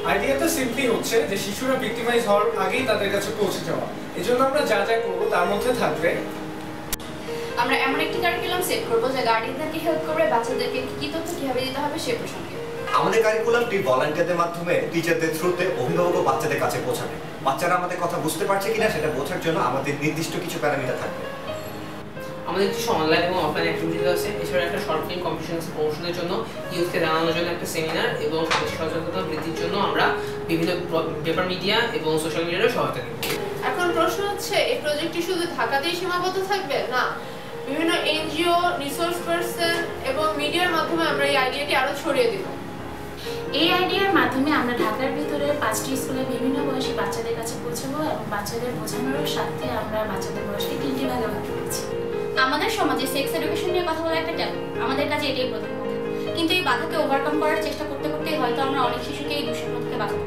আইডিয়াটা সিম্পলি হচ্ছে যে শিশুরা ভিক্টিমাইজ হওয়ার আগেই তাদের কাছে পৌঁছে যাওয়া। এজন্য আমরা যা যা করব তার মধ্যে থাকবে আমরা এমন একটি কারিকুলাম সেট করব যা গার্ডিয়ানদেরকে হেল্প করবে বাচ্চাদেরকে কি তথ্য কিভাবে দিতে হবে সে প্রসঙ্গে। আমাদের কারিকুলামটি ভলান্টিয়ারদের মাধ্যমে টিচারদের থ্রুতে অভিভাবক ও বাচ্চাদের কাছে পৌঁছাবে। বাচ্চারা আমাদের কথা বুঝতে পারছে কিনা সেটা বোঝার জন্য আমাদের নির্দিষ্ট কিছু প্যারামিটার থাকবে। আমাদের কিছু অনলাইন এবং অফলাইন অ্যাক্টিভিটিস আছে। এছাড়া একটা শর্ট ফিল্ম কম্পিটিশন প্রমোশনের জন্য ইউথকে জানানোর জন্য একটা সেমিনার এবং সচেতনতা বৃদ্ধির জন্য আমরা বিভিন্ন পেপার মিডিয়া এবং সোশ্যাল মিডিয়ারও সহায়তা নেব। এখন প্রশ্ন হচ্ছে এই প্রজেক্টটি শুধু ঢাকাতেই সীমাবদ্ধ থাকবে না, বিভিন্ন এনজিও, রিসোর্স পারসন এবং মিডিয়ার মাধ্যমে আমরা এই আইডিয়াটি আরো ছড়িয়ে দেব। এই আইডিয়ার মাধ্যমে আমরা ঢাকার ভিতরে 5টি স্কুলে বিভিন্ন বয়সী বাচ্চাদের কাছে পৌঁছাবো এবং বাচ্চাদের বোঝানোর সাথে আমরা বাচ্চাদের বয়সকে 3টি ভাগে ভাগ করেছি। আমাদের সমাজে সেক্স এডুকেশন নিয়ে কথা বলা একটা ট্যাবু, আমাদের কাছে এটাই প্রথম কথা। কিন্তু এই বাধাকে ওভারকাম করার চেষ্টা করতে করতে হয়তো আমরা অনেক শিশুকে এই দুঃস্বপ্ন থেকে বাঁচাতে